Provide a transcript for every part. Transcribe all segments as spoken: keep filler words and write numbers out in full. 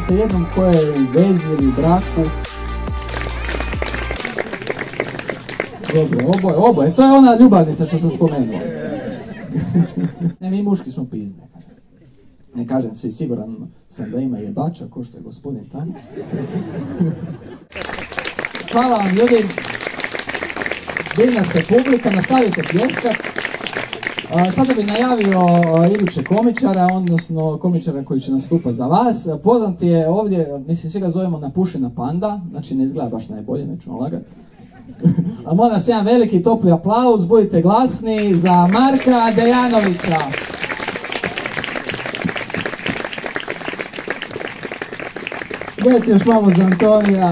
kažete jednom ko je u vezi ili u braku. Dobro, oboje, oboje. To je ona ljubavnica što sam spomenuo. Ne, mi muški smo pizde. Ne kažem svi, siguran sam da ima jebača, ko što je gospodin tamo. Hvala vam ljudi. Divna ste publika, nastavite pljeskat. Sada bih najavio iduće komičara, odnosno komičara koji će nastupati za vas. Poznat je ovdje, mislim svi ga zovemo Napušena panda, znači ne izgleda baš najbolje, neću lagati. A molim vas jedan veliki topli aplauz, budite glasni za Marka Dejanovića. Dajte još malo za Antonija.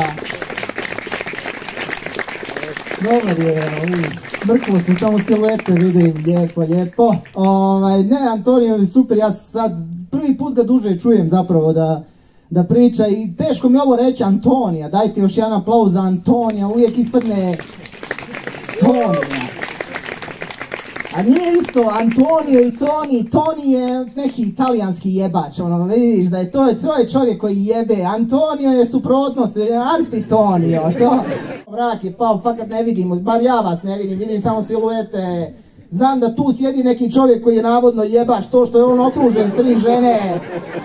Dobar je, smrklo se, samo siluete vidim, lijepo, lijepo. Ovaj, ne, Antonio je super, ja sad prvi put ga duže čujem zapravo da, da priča i teško mi ovo reći Antonija, dajte još jedan aplauz za Antonija, uvijek ispadne Tonija. A nije isto Antonio i Toni, Toni je neki italijanski jebač, ono, vidiš da je to je troje čovjek koji jebe, Antonio je suprotnost, antitonio, to. Mrak je pao, fakat ne vidimo, bar ja vas ne vidim, vidim samo siluete. Znam da tu sjedi neki čovjek koji je navodno jebač, to što je on okružen s tri žene.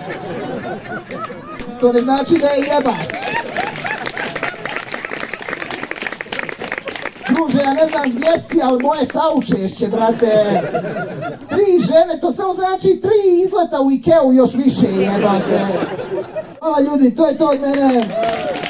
To ne znači da je jebač. Druže, ja ne znam gdje si, ali moje saučešće, brate. Tri žene, to samo znači tri izleta u Ikeu još više, jebate. Hvala ljudi, to je to od mene.